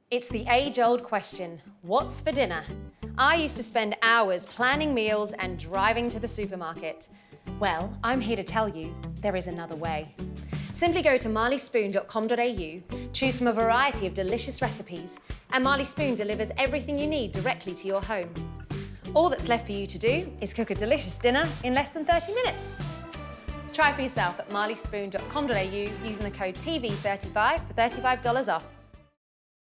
It's the age-old question, what's for dinner? I used to spend hours planning meals and driving to the supermarket. Well, I'm here to tell you, there is another way. Simply go to marleyspoon.com.au, choose from a variety of delicious recipes, and Marley Spoon delivers everything you need directly to your home. All that's left for you to do is cook a delicious dinner in less than 30 minutes. Try for yourself at marleyspoon.com.au using the code TV35 for $35 off.